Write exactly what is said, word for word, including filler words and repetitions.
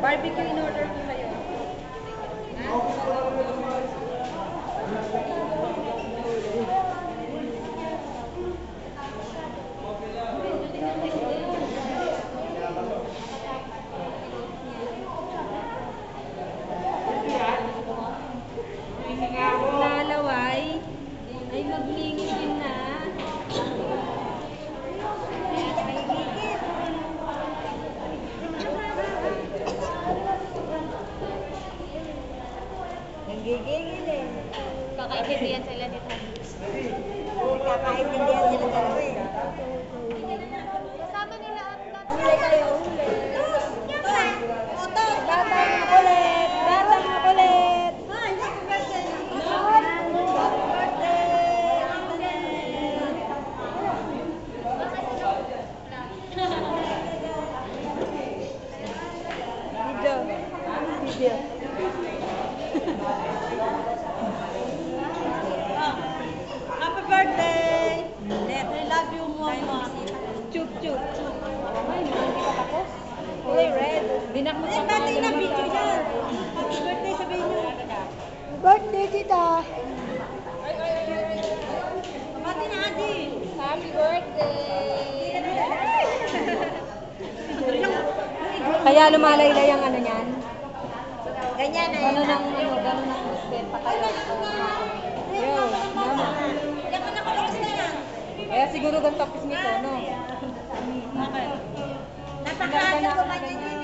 Barbecue in order po kayo. Lalaway ay magmingin na. Gigigil eh. Kakaintindihan sila dito. Kakaintindihan sila dalawa eh. Kasama nila at Huli kayo, huli. Batang makulit! Batang makulit! Video. Video. Happy birthday! Neth, I love you, mama. Chup, chup. Ay, hindi pa tapos. Kulay red. Binak mo Eh, sa pati na video yan. Happy birthday, sabihin nyo. Birthday, tita. Pati na, Adi. Happy birthday! Kaya lumalaylay ang ano niyan. Ganyan na Gano'n ang ano, gano'n ang gusten. Patayo. Yo, mama. Diyan ka nakulong na yan. Kaya siguro gan tapos nito, no? Napakaano ko ba niya